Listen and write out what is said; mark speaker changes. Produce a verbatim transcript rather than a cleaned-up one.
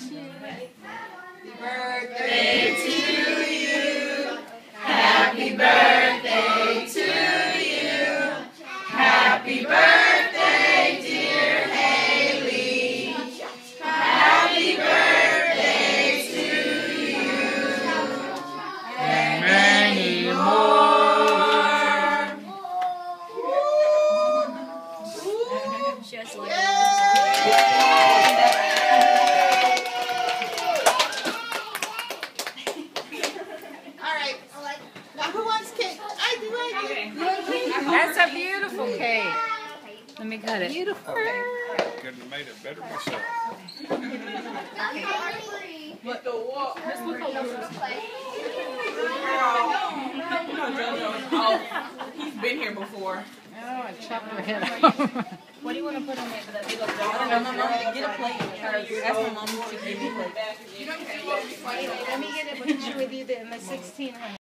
Speaker 1: birthday to you. Happy birthday to you. Happy birthday, dear Hailey. Happy birthday to you. And many more.
Speaker 2: Just like
Speaker 1: Now who wants cake? I do, I do.
Speaker 2: that's a beautiful cake. Let me cut it. Beautiful.
Speaker 3: Okay. Couldn't have made it better myself.
Speaker 1: What the what? Oh, he's been here before.
Speaker 2: Oh, I chopped her head off.
Speaker 4: What do you want to put on it for that big old
Speaker 1: I
Speaker 4: jar?
Speaker 1: don't know, my mom, get a plate. Ask my mom to give me a plate.
Speaker 4: Let me get it with you with you in the sixteen.